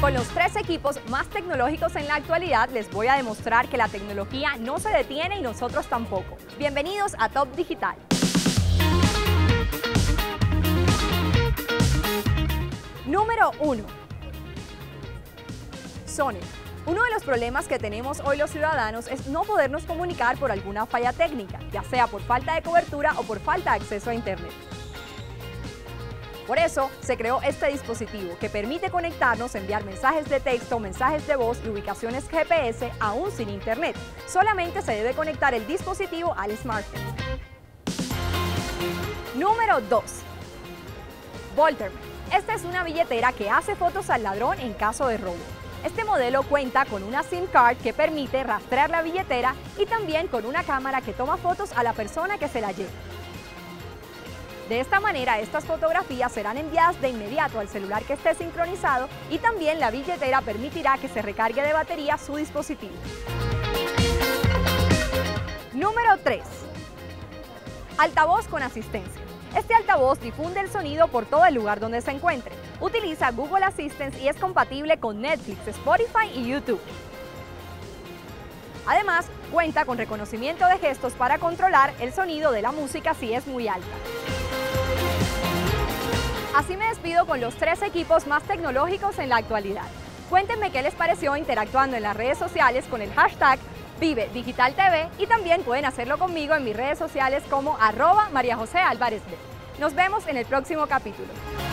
Con los 3 equipos más tecnológicos en la actualidad, les voy a demostrar que la tecnología no se detiene y nosotros tampoco. Bienvenidos a Top Digital. Número 1. Sony. Uno de los problemas que tenemos hoy los ciudadanos es no podernos comunicar por alguna falla técnica, ya sea por falta de cobertura o por falta de acceso a Internet. Por eso se creó este dispositivo que permite conectarnos, enviar mensajes de texto, mensajes de voz y ubicaciones GPS aún sin Internet. Solamente se debe conectar el dispositivo al smartphone. Número 2. Volterman. Esta es una billetera que hace fotos al ladrón en caso de robo. Este modelo cuenta con una SIM card que permite rastrear la billetera y también con una cámara que toma fotos a la persona que se la lleva. De esta manera, estas fotografías serán enviadas de inmediato al celular que esté sincronizado y también la billetera permitirá que se recargue de batería su dispositivo. Número 3. Altavoz con asistencia. Este altavoz difunde el sonido por todo el lugar donde se encuentre. Utiliza Google Assistant y es compatible con Netflix, Spotify y YouTube. Además, cuenta con reconocimiento de gestos para controlar el sonido de la música si es muy alta. Así me despido con los 3 equipos más tecnológicos en la actualidad. Cuéntenme qué les pareció interactuando en las redes sociales con el hashtag #ViveDigitalTV y también pueden hacerlo conmigo en mis redes sociales como @MariaJoséAlvarezB. Nos vemos en el próximo capítulo.